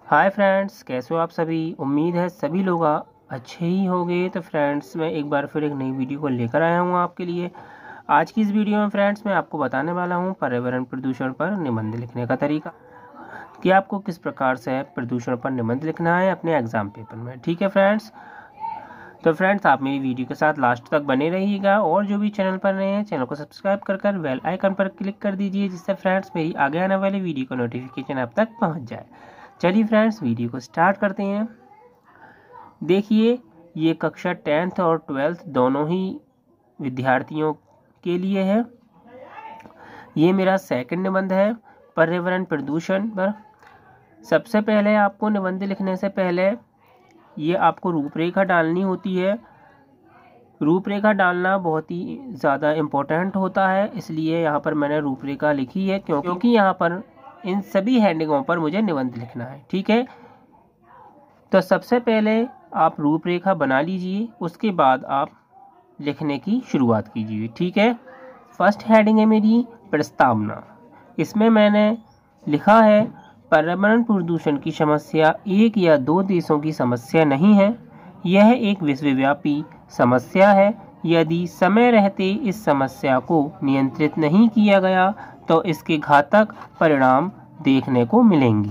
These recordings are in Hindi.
हाय फ्रेंड्स, कैसे हो आप सभी। उम्मीद है सभी लोग अच्छे ही होंगे। तो फ्रेंड्स, मैं एक बार फिर एक नई वीडियो को लेकर आया हूँ आपके लिए। आज की इस वीडियो में फ्रेंड्स मैं आपको बताने वाला हूँ पर्यावरण प्रदूषण पर निबंध लिखने का तरीका, कि आपको किस प्रकार से प्रदूषण पर निबंध लिखना है अपने एग्जाम पेपर में। ठीक है फ्रेंड्स, तो फ्रेंड्स आप मेरी वीडियो के साथ लास्ट तक बने रहिएगा, और जो भी चैनल पर नए हैं चैनल को सब्सक्राइब कर बेल आइकन पर क्लिक कर दीजिए, जिससे फ्रेंड्स मेरी आगे आने वाली वीडियो का नोटिफिकेशन आप तक पहुंच जाए। चलिए फ्रेंड्स, वीडियो को स्टार्ट करते हैं। देखिए, ये कक्षा 10th और 12th दोनों ही विद्यार्थियों के लिए है। ये मेरा सेकंड निबंध है पर्यावरण प्रदूषण पर। सबसे पहले आपको निबंध लिखने से पहले ये आपको रूपरेखा डालनी होती है। रूपरेखा डालना बहुत ही ज़्यादा इम्पोर्टेंट होता है, इसलिए यहाँ पर मैंने रूपरेखा लिखी है, क्योंकि यहाँ पर इन सभी हेडिंगों पर मुझे निबंध लिखना है। ठीक है, तो सबसे पहले आप रूपरेखा बना लीजिए, उसके बाद आप लिखने की शुरुआत कीजिए। ठीक है, फर्स्ट हेडिंग है मेरी प्रस्तावना। इसमें मैंने लिखा है पर्यावरण प्रदूषण की समस्या एक या दो देशों की समस्या नहीं है, यह एक विश्वव्यापी समस्या है। यदि समय रहते इस समस्या को नियंत्रित नहीं किया गया तो इसके घातक परिणाम देखने को मिलेंगे।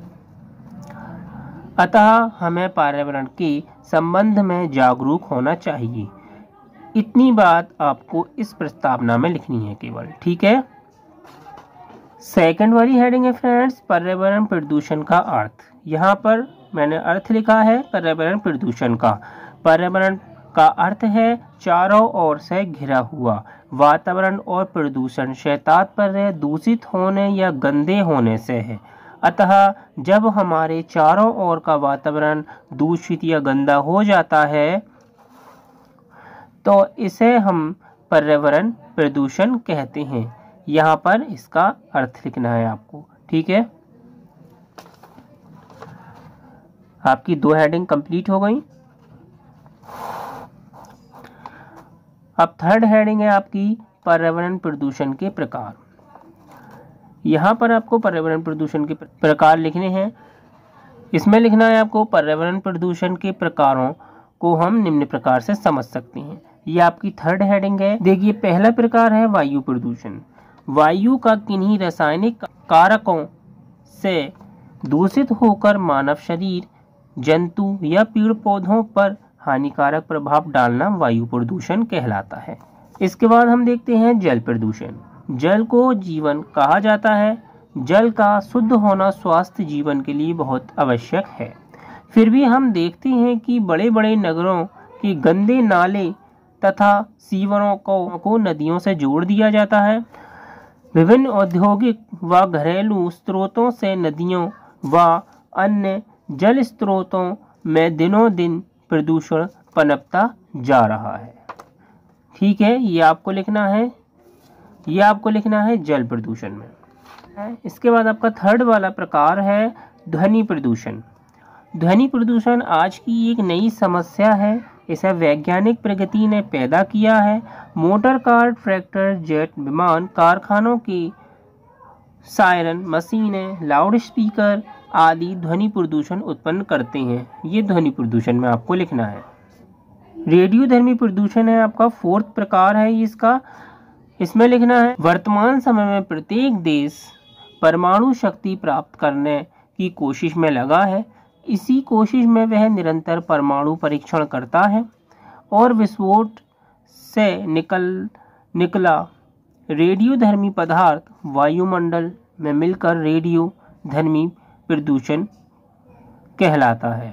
अतः हमें पर्यावरण के संबंध में जागरूक होना चाहिए। इतनी बात आपको इस प्रस्तावना में लिखनी है केवल। ठीक है, सेकंड वाली हेडिंग है फ्रेंड्स पर्यावरण प्रदूषण का अर्थ। यहाँ पर मैंने अर्थ लिखा है पर्यावरण प्रदूषण का। पर्यावरण का अर्थ है चारों ओर से घिरा हुआ वातावरण, और प्रदूषण से तात्पर्य दूषित होने या गंदे होने से है। अतः जब हमारे चारों ओर का वातावरण दूषित या गंदा हो जाता है तो इसे हम पर्यावरण प्रदूषण कहते हैं। यहाँ पर इसका अर्थ लिखना है आपको। ठीक है, आपकी दो हेडिंग कंप्लीट हो गई। अब थर्ड हेडिंग है आपकी पर्यावरण प्रदूषण के प्रकार। यहाँ पर आपको पर्यावरण प्रदूषण के प्रकार लिखने हैं। इसमें लिखना है आपको पर्यावरण प्रदूषण के प्रकारों को हम निम्न प्रकार से समझ सकते हैं। ये आपकी थर्ड हेडिंग है। देखिए, पहला प्रकार है वायु प्रदूषण। वायु का किन्हीं रासायनिक कारकों से दूषित होकर मानव शरीर, जंतु या पेड़ पौधों पर हानिकारक प्रभाव डालना वायु प्रदूषण कहलाता है। इसके बाद हम देखते हैं जल प्रदूषण। जल को जीवन कहा जाता है। जल का शुद्ध होना स्वास्थ्य जीवन के लिए बहुत आवश्यक है। फिर भी हम देखते हैं कि बड़े बड़े नगरों के गंदे नाले तथा सीवरों को नदियों से जोड़ दिया जाता है। विभिन्न औद्योगिक व घरेलू स्रोतों से नदियों व अन्य जल स्रोतों में दिनों दिन प्रदूषण पनपता जा रहा है। ठीक है, ये आपको लिखना है। ये आपको लिखना है जल प्रदूषण में। इसके बाद आपका थर्ड वाला प्रकार है ध्वनि प्रदूषण। ध्वनि प्रदूषण आज की एक नई समस्या है। इसे वैज्ञानिक प्रगति ने पैदा किया है। मोटर कार, ट्रैक्टर, जेट विमान, कारखानों के सायरन, मशीनें, लाउड स्पीकर आदि ध्वनि प्रदूषण उत्पन्न करते हैं। ये ध्वनि प्रदूषण में आपको लिखना है। रेडियो ध्वनि प्रदूषण है आपका फोर्थ प्रकार है इसका। इसमें लिखना है वर्तमान समय में प्रत्येक देश परमाणु शक्ति प्राप्त करने की कोशिश में लगा है। इसी कोशिश में वह निरंतर परमाणु परीक्षण करता है, और विस्फोट से निकला रेडियोधर्मी पदार्थ वायुमंडल में मिलकर रेडियो ध्वनि प्रदूषण कहलाता है।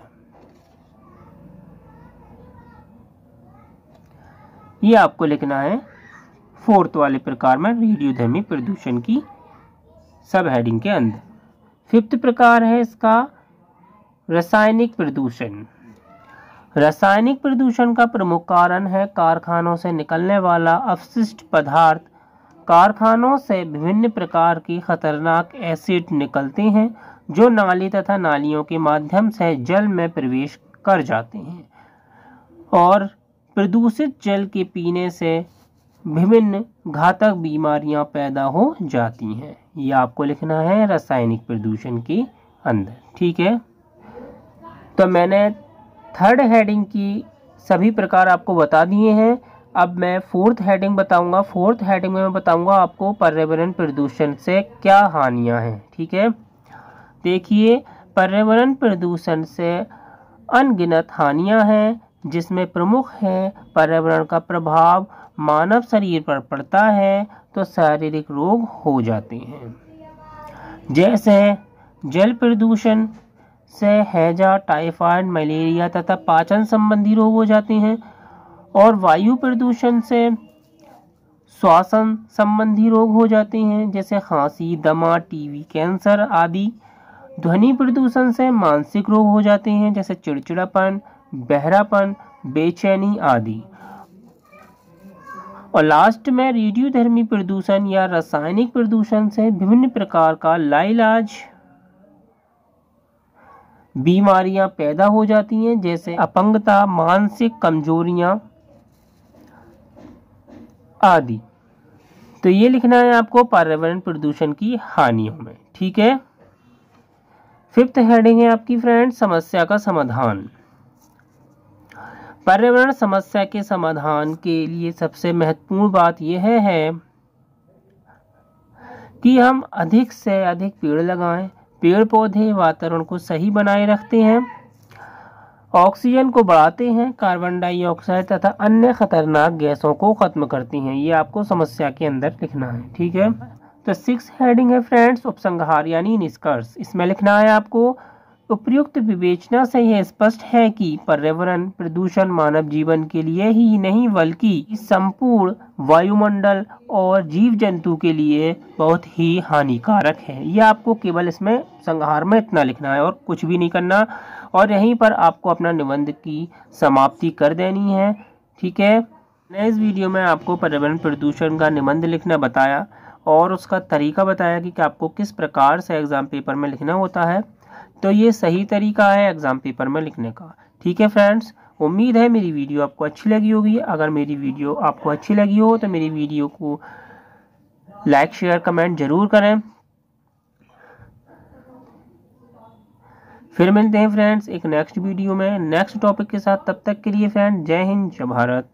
ये आपको लिखना है फोर्थ वाले प्रकार में रेडियो ध्वनि प्रदूषण की सब हेडिंग के अंदर। फिफ्थ प्रकार है इसका रासायनिक प्रदूषण। रासायनिक प्रदूषण का प्रमुख कारण है कारखानों से निकलने वाला अपशिष्ट पदार्थ। कारखानों से विभिन्न प्रकार के खतरनाक एसिड निकलते हैं, जो नाली तथा नालियों के माध्यम से जल में प्रवेश कर जाते हैं, और प्रदूषित जल के पीने से विभिन्न घातक बीमारियां पैदा हो जाती हैं। ये आपको लिखना है रासायनिक प्रदूषण के अंदर। ठीक है, तो मैंने थर्ड हेडिंग की सभी प्रकार आपको बता दिए हैं। अब मैं फोर्थ हेडिंग बताऊंगा। फोर्थ हेडिंग में मैं बताऊंगा आपको पर्यावरण प्रदूषण से क्या हानियां हैं। ठीक है, देखिए, पर्यावरण प्रदूषण से अनगिनत हानियां हैं, जिसमें प्रमुख है पर्यावरण का प्रभाव मानव शरीर पर पड़ता है तो शारीरिक रोग हो जाते हैं, जैसे जल प्रदूषण से हैजा, टाइफाइड, मलेरिया तथा पाचन संबंधी रोग हो जाते हैं, और वायु प्रदूषण से श्वसन संबंधी रोग हो जाते हैं, जैसे खांसी, दमा, टीबी, कैंसर आदि। ध्वनि प्रदूषण से मानसिक रोग हो जाते हैं, जैसे चिड़चिड़ापन, बहरापन, बेचैनी आदि। और लास्ट में रेडियोधर्मी प्रदूषण या रासायनिक प्रदूषण से विभिन्न प्रकार का लाइलाज बीमारियां पैदा हो जाती हैं, जैसे अपंगता, मानसिक कमजोरियां आदि। तो ये लिखना है आपको पर्यावरण प्रदूषण की हानियों में। ठीक है, फिफ्थ हेडिंग है आपकी फ्रेंड, समस्या का समाधान। पर्यावरण समस्या के समाधान के लिए सबसे महत्वपूर्ण बात यह है कि हम अधिक से अधिक पेड़ लगाएं। पेड़ पौधे वातावरण को सही बनाए रखते हैं, ऑक्सीजन को बढ़ाते हैं, कार्बन डाइऑक्साइड तथा अन्य खतरनाक गैसों को खत्म करती हैं। ये आपको समस्या के अंदर लिखना है। ठीक है, तो सिक्स हेडिंग है फ्रेंड्स, उपसंहार यानी निष्कर्ष। इसमें लिखना है आपको, उपयुक्त विवेचना से यह स्पष्ट है कि पर्यावरण प्रदूषण मानव जीवन के लिए ही नहीं बल्कि संपूर्ण वायुमंडल और जीव जंतु के लिए बहुत ही हानिकारक है। यह आपको केवल इसमें संहार में इतना लिखना है और कुछ भी नहीं करना, और यहीं पर आपको अपना निबंध की समाप्ति कर देनी है। ठीक है, मैं इस वीडियो में आपको पर्यावरण प्रदूषण का निबंध लिखना बताया और उसका तरीका बताया कि आपको किस प्रकार से एग्जाम पेपर में लिखना होता है। तो ये सही तरीका है एग्जाम पेपर में लिखने का। ठीक है फ्रेंड्स, उम्मीद है मेरी वीडियो आपको अच्छी लगी होगी। अगर मेरी वीडियो आपको अच्छी लगी हो तो मेरी वीडियो को लाइक, शेयर, कमेंट जरूर करें। फिर मिलते हैं फ्रेंड्स एक नेक्स्ट वीडियो में नेक्स्ट टॉपिक के साथ। तब तक के लिए फ्रेंड, जय हिंद, जय भारत।